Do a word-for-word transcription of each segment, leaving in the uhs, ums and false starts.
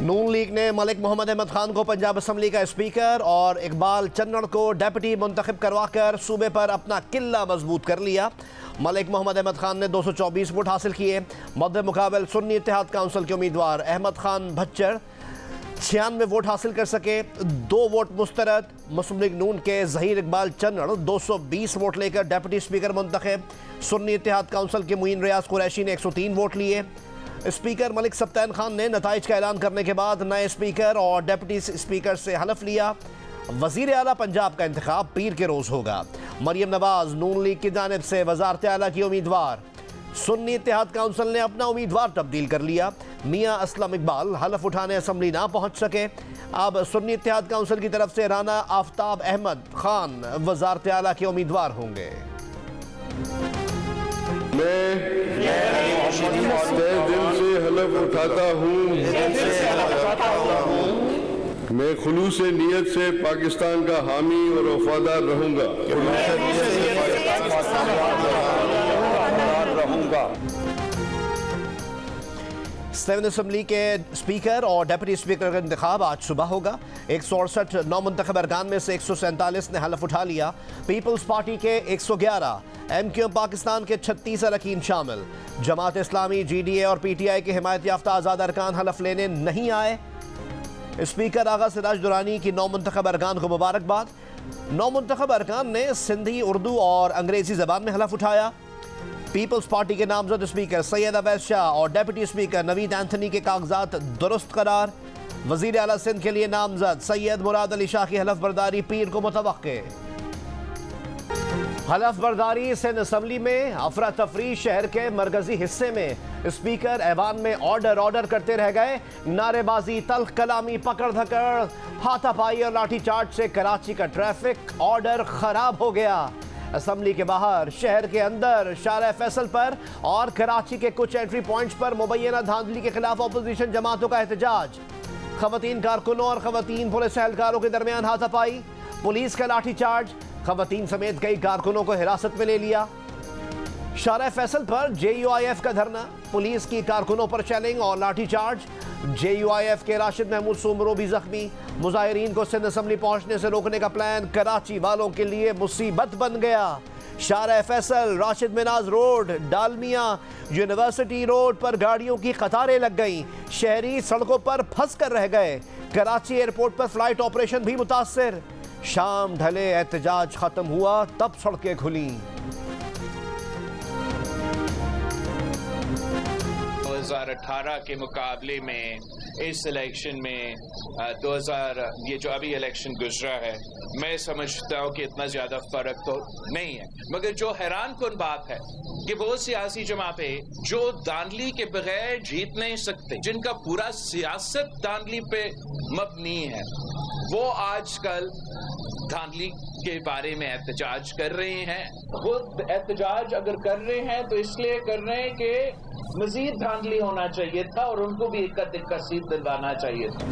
नून league ने मलिक मोहम्मद अहमद खान को Punjab assembly का स्पीकर और इकबाल चन्नड़ को डेप्यूटी मुंतखब करवाकर सूबे पर अपना किला मजबूत कर लिया। मलिक मोहम्मद अहमद खान ने दो सौ चौबीस वोट हासिल किए। मद्दे मुकाबल सुन्नी इत्तेहाद काउंसिल के उम्मीदवार अहमद खान भच्चर छियानवे वोट हासिल कर सके। दो वोट मुस्तरद। मुस्लिम लीग नून के जहीर इकबाल चन्नड़ दो सौ बीस वोट लेकर डेप्यूटी स्पीकर मुंतखब। सुन्नी इत्तेहाद काउंसिल के मुइन रियाज कुरैशी ने एक सौ तीन वोट लिए। स्पीकर मलिक सब्तैन खान ने नताइज का ऐलान करने के बाद नए स्पीकर और डेप्यूटी स्पीकर से हलफ लिया। वजीर आला पंजाब का इंतखाब पीर के रोज होगा। मरियम नवाज नून लीग की जानिब से वजारत आला की उम्मीदवार। सुन्नी इत्तेहाद काउंसिल ने अपना उम्मीदवार तब्दील कर लिया। मियां असलम इकबाल हलफ उठाने असम्बली ना पहुंच सके। अब सुन्नी इत्तेहाद काउंसिल की तरफ से राना आफ्ताब अहमद खान वजारत आला के उम्मीदवार होंगे। मैं तहे दिल से हलफ उठाता हूँ मैं खुलूस नीयत से पाकिस्तान का हामी और वफादार रहूँगा। सेवन असम्बली के स्पीकर और डेप्यूटी स्पीकर का इंतखाब आज सुबह होगा। एक सौ अड़सठ नौ मुंतखब अरकान में से एक सौ सैंतालीस ने हलफ उठा लिया। पीपल्स पार्टी के एक सौ ग्यारह, एम क्यू एम पाकिस्तान के छत्तीस अरकान शामिल। जमात इस्लामी, जी डी ए और पी टी आई के हिमायत याफ्ता आज़ाद अरकान हलफ लेने नहीं आए। स्पीकर आगा सिराज दुरानी की नौ मुंतखब अरकान को मुबारकबाद। नौ मुंतखब अरकान ने सिंधी, उर्दू और अंग्रेजी जबान में हलफ उठाया। पीपल्स पार्टी के नामजद स्पीकर सैयद अवैस शाह और डेप्यूटी स्पीकर नवीद एंथनी के कागजात दुरुस्त करार। वजीर आला सिंध के लिए नामजद सैयद मुराद अली शाह की हलफ बर्दारी पीर को मुतवक्के। हलफ बर्दारी सिंध असम्बली में अफरा तफरी। शहर के मरकजी हिस्से में स्पीकर ऐवान में ऑर्डर ऑर्डर करते रह गए। नारेबाजी, तल्ख कलामी, पकड़ धकड़, हाथापाई और लाठीचार्ज से कराची का ट्रैफिक ऑर्डर खराब हो गया। असम्बली के बाहर, शहर के अंदर, शारा फैसल पर और कराची के कुछ एंट्री पॉइंट्स पर मुबैना धांधली के खिलाफ अपोजिशन जमातों का एहतजाज। खवातीन कारकुनों और खवातीन पुलिस एहलकारों के दरमियान हाथापाई, पुलिस का लाठीचार्ज। खवातीन समेत कई कारकुनों को हिरासत में ले लिया। शारा फैसल पर जे यू आई एफ का धरना, पुलिस की कारकुनों पर चैलेंज और lathicharge. J U I F के राशिद महमूद सोमरो भी जख्मी। मुजाहिरीन को सिंध असम्बली पहुंचने से रोकने का प्लान कराची वालों के लिए मुसीबत बन गया। शारा Faisal, Rashid Minhas road, Dalmia, university road पर गाड़ियों की कतारें लग गईं। शहरी सड़कों पर फंस कर रह गए। कराची एयरपोर्ट पर फ्लाइट ऑपरेशन भी मुतासर। शाम ढले, एहतजाज खत्म हुआ तब सड़कें खुली। दो हज़ार अठारह के मुकाबले में इस इलेक्शन में दो हज़ार ये जो अभी इलेक्शन गुजरा है, मैं समझता हूँ कि इतना ज्यादा फर्क तो नहीं है। मगर जो हैरान कुन बात है कि वो सियासी जमातें जो धांधली के बगैर जीत नहीं सकते, जिनका पूरा सियासत धांधली पे मबनी है, वो आजकल धांधली के बारे में एहतजाज कर रहे हैं। खुद एहतजाज अगर कर रहे हैं तो इसलिए कर रहे हैं कि मजीद धांधली होना चाहिए था और उनको भी इक्का तिक्का सीट दिलवाना चाहिए था।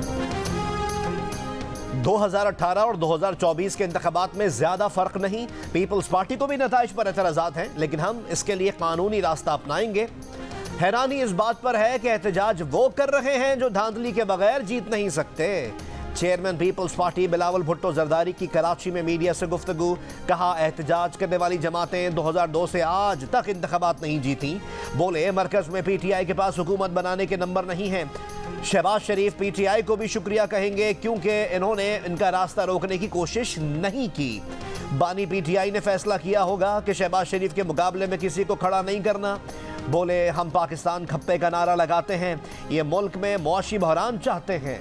दो हज़ार अठारह और दो हज़ार चौबीस के इंतखाबात में ज्यादा फर्क नहीं। पीपल्स पार्टी को भी नताइज पर एतराजात हैं, लेकिन हम इसके लिए कानूनी रास्ता अपनाएंगे। हैरानी इस बात पर है कि एहतजाज वो कर रहे हैं जो धांधली के बगैर जीत नहीं सकते। Chairman Peoples Party Bilawal Bhutto Zardari की कराची में मीडिया से गुफ्तगू। कहा, एहतजाज करने वाली जमातें दो हज़ार दो से आज तक इंतखाबात नहीं जीती। बोले, मरकज में पी टी आई के पास हुकूमत बनाने के नंबर नहीं हैं। Shahbaz Sharif P T I को भी शुक्रिया कहेंगे क्योंकि इन्होंने इनका रास्ता रोकने की कोशिश नहीं की। बानी पी टी आई ने फैसला किया होगा कि शहबाज शरीफ के मुकाबले में किसी को खड़ा नहीं करना। बोले, हम पाकिस्तान खप्पे का नारा लगाते हैं, ये मुल्क में मुआशी बहरान चाहते हैं।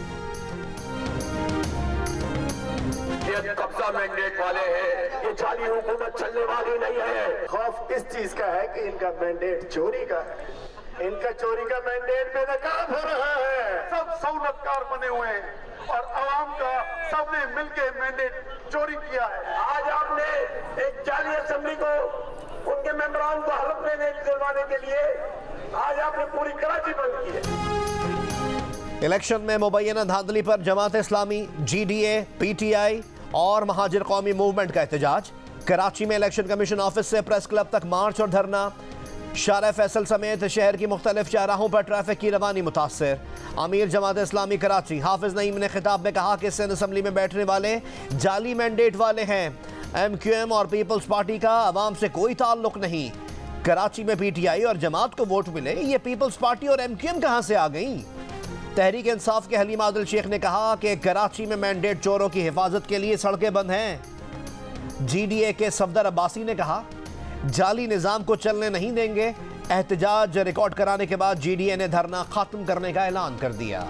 कब्जा मैंडेट वाले हैं, ये जाली हुकूमत चलने वाली नहीं है। खौफ इस चीज का है कि इनका मैंडेट चोरी का है। इनका चोरी का मैंडेट बेनकाब हो रहा है। सब सहूलतकार बने हुए हैं और अवाम का सबने मिलकर मैंडेट चोरी किया है। आज आपने एक जाली असेंबली को, उनके मेंबरान को हलफ लेने दिलवाने के लिए आज आपने पूरी कराची बंद की है। इलेक्शन में मुबैना धांधली पर Jamaat Islami, G D A, P T I और महाजिर कौमी मूवमेंट का एहतजाज। कराची में इलेक्शन कमीशन ऑफिस से प्रेस क्लब तक मार्च और धरना। शारा फैसल समेत शहर की मुख्तलिफ चौराहों पर ट्रैफिक की रवानी मुतासर। अमीर जमात इस्लामी कराची हाफिज नईम ने खिताब में कहा कि सिंध असम्बली में बैठने वाले जाली मैंडेट वाले हैं। एम क्यू एम और पीपल्स पार्टी का आवाम से कोई ताल्लुक नहीं। कराची में पी टी आई और जमात को वोट मिले, ये पीपल्स पार्टी और एम क्यू एम कहां से आ गई? तहरीक इंसाफ के हलीमा आदिल शेख ने कहा कि कराची में मैंडेट चोरों की हिफाजत के लिए सड़कें बंद हैं। जी डी ए के सफदर अब्बासी ने कहा जाली निजाम को चलने नहीं देंगे। एहतजाज रिकॉर्ड कराने के बाद जी डी ए ने धरना खत्म करने का ऐलान कर दिया।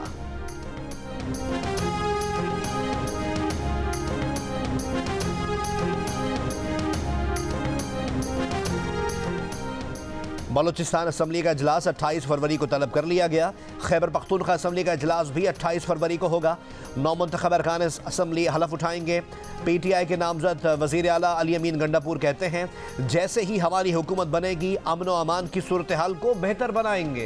बलूचिस्तान असम्बली का इजलास अट्ठाईस फरवरी को तलब कर लिया गया। खैबर पख्तूनख्वा असम्बली का इजलास भी अट्ठाईस फरवरी को होगा। नौ मुंतखब अरकान असम्बली हलफ उठाएंगे। पी टी आई के नामजद वज़ीर आला अली अमीन गंडापुर कहते हैं जैसे ही हमारी हुकूमत बनेगी अमन व अमान की सूरत हाल को बेहतर बनाएंगे।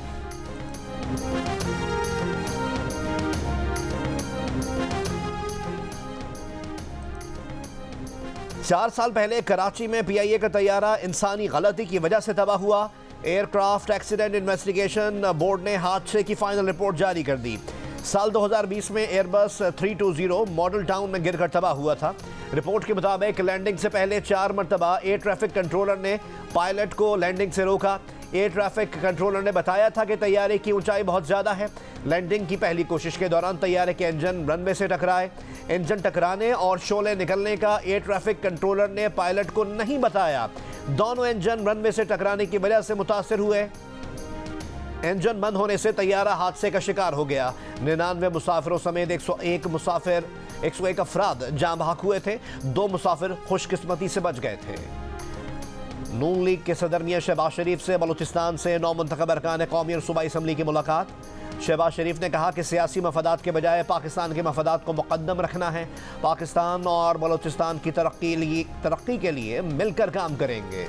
चार साल पहले कराची में पी आई ए का तैयारा इंसानी गलती की वजह से तबाह हुआ। एयरक्राफ्ट एक्सीडेंट इन्वेस्टिगेशन बोर्ड ने हादसे की फाइनल रिपोर्ट जारी कर दी। साल दो हज़ार बीस में एयरबस तीन सौ बीस मॉडल टाउन में गिरकर तबाह हुआ था। रिपोर्ट के मुताबिक लैंडिंग से पहले चार मरतबा एयर ट्रैफिक कंट्रोलर ने पायलट को लैंडिंग से रोका। एयर ट्रैफिक कंट्रोलर ने बताया था कि तैयारे की ऊंचाई बहुत ज़्यादा है। लैंडिंग की पहली कोशिश के दौरान तैयारे के इंजन रनवे से टकराए। इंजन टकराने और शोले निकलने का एयर ट्रैफिक कंट्रोलर ने पायलट को नहीं बताया। दोनों इंजन रनवे से टकराने की वजह से मुतासिर हुए। इंजन बंद होने से तैयारा हादसे का शिकार हो गया। निन्यानवे मुसाफिरों समेत एक सौ एक मुसाफिर एक सौ एक अफराद जाँ बहक हुए थे। दो मुसाफिर खुशकिस्मती से बच गए थे। नून लीग के सदर मियां शहबाज शरीफ से बलूचिस्तान से नौ मुंतखब अरकान कौमी और सूबाई असम्बली की मुलाकात। शहबाज शरीफ ने कहा कि सियासी मफादात के बजाय पाकिस्तान के मफादात को मुकद्दम रखना है। पाकिस्तान और बलूचिस्तान की तरक्की तरक्की के लिए मिलकर काम करेंगे।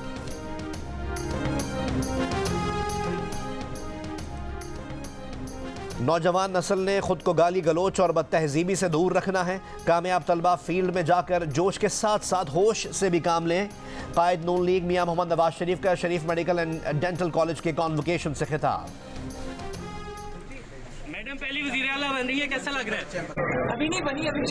नौजवान नस्ल ने खुद को गाली गलोच और बदतहजीबी से दूर रखना है। कामयाब तलबा फील्ड में जाकर जोश के साथ साथ होश से भी काम लें। कायद नून लीग मियां मोहम्मद नवाज शरीफ का Sharif medical and dental college के कॉन्वोकेशन से खिताब। मैडम पहली वज़ीर आला बन रही है, कैसा लग रहा है? अभी नहीं बनी, अभी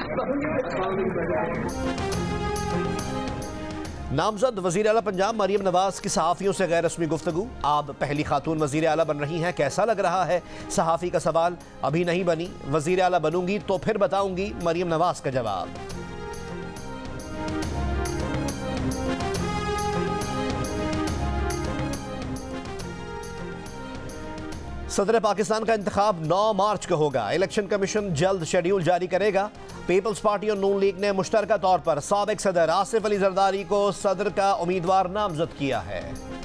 नामजद वज़ीर आला पंजाब मरियम नवाज की सहाफ़ियों से गैर रस्मी गुफ्तगू। आप पहली खातून वज़ीर आला बन रही हैं, कैसा लग रहा है? सहाफ़ी का सवाल। अभी नहीं बनी, वज़ीर आला बनूंगी तो फिर बताऊंगी, मरियम नवाज का जवाब। सदर पाकिस्तान का इंतखाब नौ मार्च को होगा। इलेक्शन कमीशन जल्द शेड्यूल जारी करेगा। पीपल्स पार्टी और नून लीग ने मुश्तरका तौर पर साबिक सदर आसिफ अली जरदारी को सदर का उम्मीदवार नामजद किया है।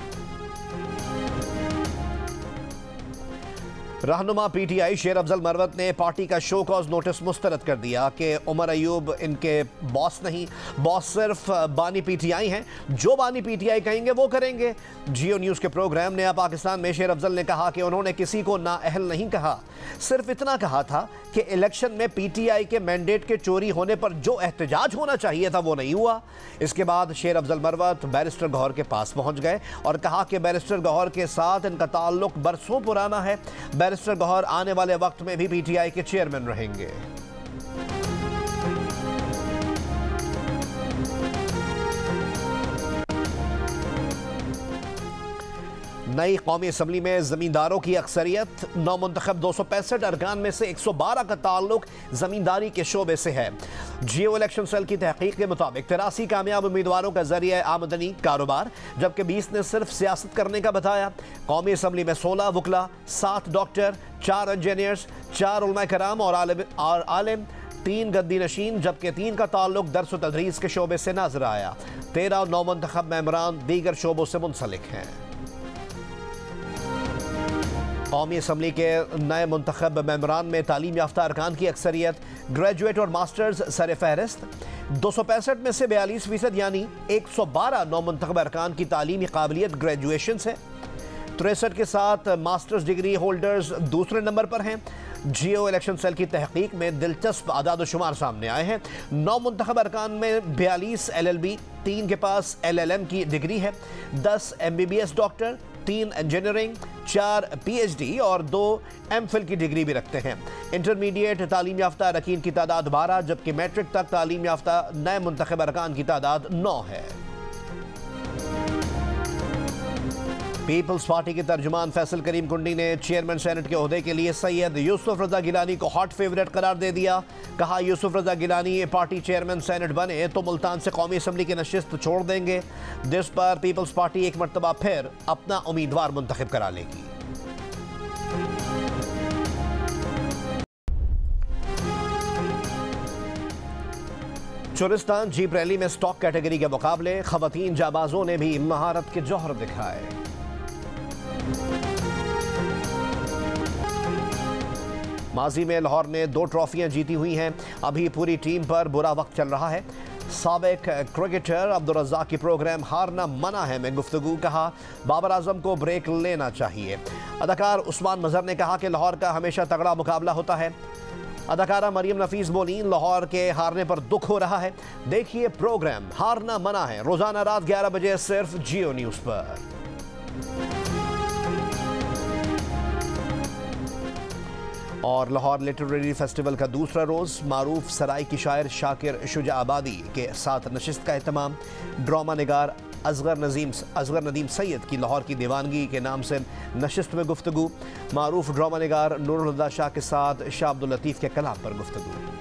रहनुमा पी टी आई शेर अफजल मरवत ने पार्टी का शो कॉज नोटिस मुस्तरद कर दिया कि उमर अयूब इनके बॉस नहीं, बॉस सिर्फ बानी पी टी आई हैं। जो बानी पी टी आई कहेंगे वो करेंगे। जियो न्यूज़ के प्रोग्राम नया पाकिस्तान में शेर अफजल ने कहा कि उन्होंने किसी को नाअहल नहीं कहा, सिर्फ इतना कहा था कि इलेक्शन में पी टी आई के मैंडेट के चोरी होने पर जो एहतजाज होना चाहिए था वो नहीं हुआ। इसके बाद शेर अफजल मरवत बैरिस्टर गौहर के पास पहुंच गए और कहा कि बैरिस्टर गौहर के साथ इनका ताल्लुक बरसों पुराना है। बैरिस्टर गौहर आने वाले वक्त में भी पी टी आई के चेयरमैन रहेंगे। नई कौमी असम्बली में जमींदारों की अक्सरियत। नौ मुंतखब दो सौ पैंसठ अरकान में से एक सौ बारह का ताल्लुक जमींदारी के शोबे से है। जियो इलेक्शन सेल की तहकीक के मुताबिक तिरासी कामयाब उम्मीदवारों का जरिए आमदनी कारोबार, जबकि बीस ने सिर्फ सियासत करने का बताया। कौमी असम्बली में सोलह वकला, सात डॉक्टर, चार इंजीनियर्स, चार उलमा कराम और आलिम और आलिम, तीन गद्दी नशीन, जबकि तीन का ताल्लुक दर्स व तदरीस के शोबे से नजर आया। तेरह नौ मुंतखब मेंबरान दीगर शोबों से मुंसलिक हैं। कौमी असम्बली के नए मुंतखब मेंबरान में तालीम याफ्ता अरकान की अक्सरियत, ग्रेजुएट और मास्टर्स सर फहरिस्त। दो सौ पैंसठ में से बयालीस फीसद यानी एक सौ बारह नौ मुंतखब अरकान की तालीमी काबिलियत ग्रेजुएशन है। तिरसठ के साथ मास्टर्स डिग्री होल्डर्स दूसरे नंबर पर हैं। जियो इलेक्शन सेल की तहकीक में दिलचस्प आदाद शुमार सामने आए हैं। नौ मुंतखब अरकान में बयालीस एल एल बी, तीन के पास एल एल एम की डिग्री है, दस M B B S doctor, तीन इंजीनियरिंग, चार पी एच डी और दो एम फिल की डिग्री भी रखते हैं। इंटरमीडिएट तालीम याफ्ता अरकान की तादाद बारह, जबकि मैट्रिक तक तालीम याफ्ता नए मुंतखब अरकान की तादाद नौ है। पीपल्स पार्टी के तर्जुमान फैसल करीम कुंडी ने चेयरमैन सेनेट के ओहदे के लिए सैयद यूसुफ रजा गिलानी को हॉट फेवरेट करार दे दिया। कहा, Yousuf Raza Gilani party chairman senate बने तो मुल्तान से कौमी असम्बली की नशिस्त छोड़ देंगे, जिस पर पीपल्स पार्टी एक मरतबा फिर अपना उम्मीदवार मुंतखब करा लेगी। चुरिस्तान जीप रैली में स्टॉक कैटेगरी के मुकाबले खवातीन जाबाजों ने भी महारत के जौहर दिखाए। माजी में लाहौर ने दो ट्रॉफियां जीती हुई हैं, अभी पूरी टीम पर बुरा वक्त चल रहा है। साबिक क्रिकेटर अब्दुल रज़्ज़ाक की प्रोग्राम हारना मना है में गुफ्तगू। कहा, बाबर आजम को ब्रेक लेना चाहिए। अदाकार उस्मान मजहर ने कहा कि लाहौर का हमेशा तगड़ा मुकाबला होता है। अदाकारा मरियम नफीस बोली, लाहौर के हारने पर दुख हो रहा है। देखिए प्रोग्राम हारना मना है रोजाना रात ग्यारह बजे सिर्फ जियो न्यूज पर। और लाहौर लिटरेरी फेस्टिवल का दूसरा रोज़ मारूफ सराय की शायर शाकिर शुजा आबादी के साथ नशिस्त का एहतमाम। ड्रामा निगार असगर नजीम असगर नदीम सैयद की लाहौर की दीवानगी के नाम से नशिस्त में गुफ्तगू। मारूफ ड्रामा निगार नूरुल हुदा शाह के साथ शाह अब्दुल लतीफ़ के कलाम पर गुफ्तगू।